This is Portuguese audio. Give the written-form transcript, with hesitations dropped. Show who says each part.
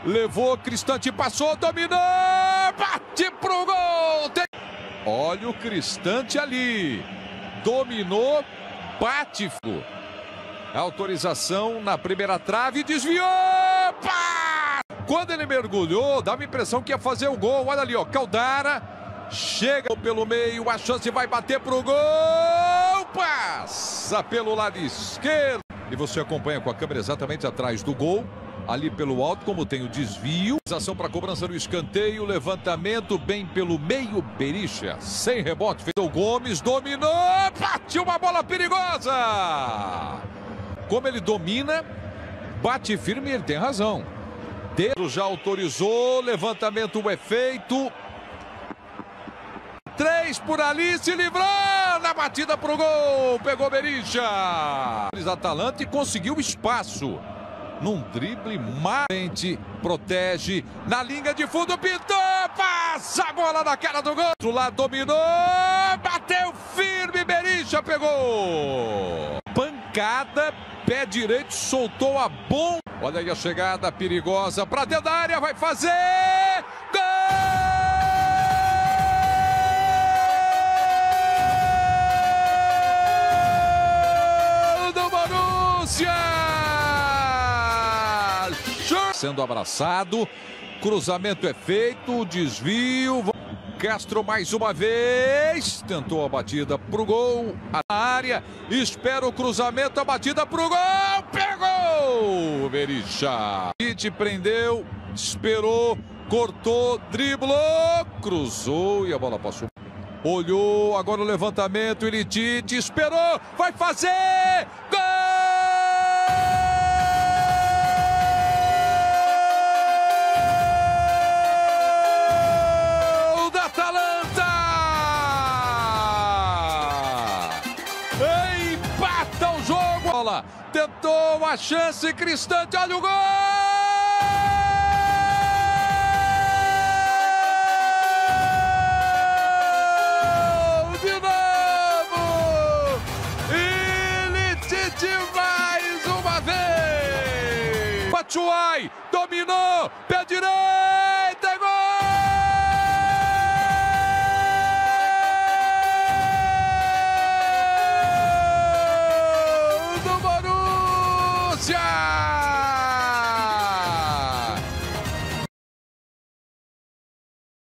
Speaker 1: Levou, Cristante passou, dominou, bate pro gol. Olha o Cristante ali. Dominou, bate. Autorização na primeira trave, desviou. Pá! Quando ele mergulhou, dá uma impressão que ia fazer o gol. Olha ali, ó, Caldara. Chega pelo meio, a chance vai bater pro gol. Passa pelo lado esquerdo. E você acompanha com a câmera exatamente atrás do gol. Ali pelo alto, como tem o desvio. Ação para cobrança do escanteio. Levantamento bem pelo meio. Berisha, sem rebote. Fez o Gomes, dominou. Bate uma bola perigosa. Como ele domina, bate firme, ele tem razão. Dedo já autorizou. Levantamento é feito. 3 por ali, se livrou na batida pro gol. Pegou Berisha. Atalanta e conseguiu espaço. Num drible marrente, protege, na linha de fundo, pintou, passa a bola na cara do gol. Do lado dominou, bateu firme, Berisha pegou. Pancada, pé direito, soltou a bomba. Olha aí a chegada perigosa para dentro da área, vai fazer, gol! Do Borussia! Sendo abraçado, cruzamento é feito, desvio, Castro mais uma vez, tentou a batida pro gol, a área, espera o cruzamento, a batida pro gol, pegou, Berisha, prendeu, esperou, cortou, driblou, cruzou e a bola passou. Olhou, agora o levantamento, Ilitite, esperou, vai fazer, gol! Empata o jogo. Tentou a chance, Cristante, olha o gol! De novo! Ilitite mais uma vez! Batshuayi dominou, pé direito!